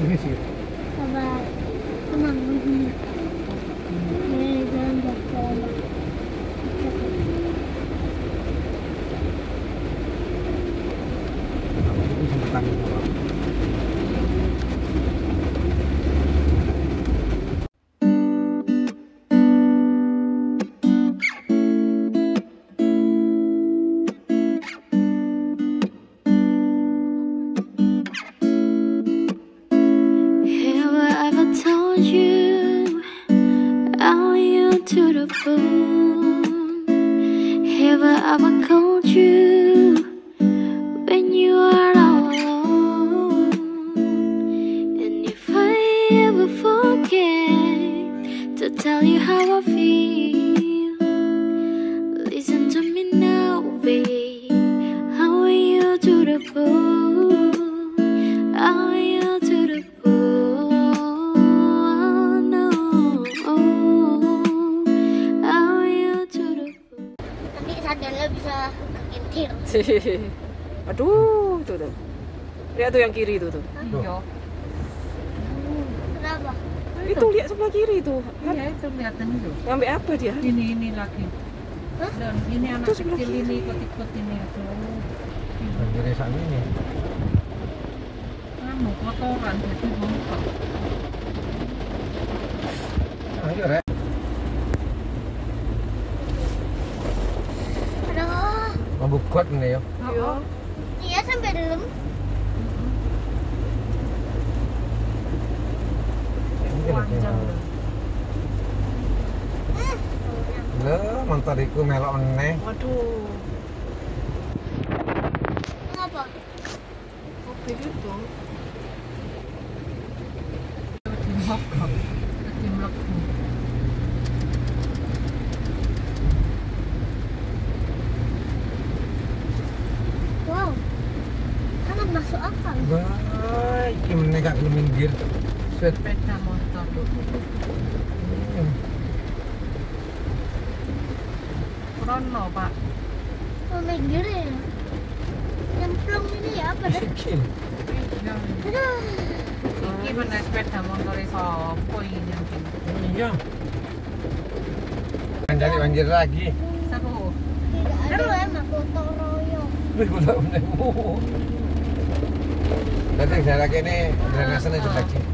ini sih. Sabar. Tenang. Jangan jatuh. Ini sempetan itu. To the moon. Have I ever called you when you are all alone? And if I ever forget to tell you how I feel, listen to me now, babe. How are you to the moon? How are you to the sadarnya bisa kekintir. Aduh, tuh. Lihat tuh yang kiri tuh. Iya. Kenapa? Itu lihat sebelah kiri tuh. Iya itu kelihatan itu. Ngambil apa dia? Ini lagi. Hah? Dan ini anak Itu sebelah kecil kiri. ini ikut-ikut ini. Aduh. Banjir sana ini. Anu kotoran jadi bongkar. Ayo, Rek. Membukot ini ya. Iya sampai dalam. Panjang. Lho, motoriku melok meneh. Waduh. Kenapa? Oh, begitu. Dimokok. Dimlebu. Wow. Sangat masuk akal. Wah, iki meneh gak gelem minggir. Set. Sepeda motor. Krono, Pak. Oh, minggir ya. Nyemplung ini ya apa dah? Iki. Aduh. Iki bener sepeda motor sopo ini yang gini. Iya. Banjir lagi. Seru. Tidak ada emang gotong royong. Wih, gula menemu. Nanti saya lagi ini drainase itu lagi.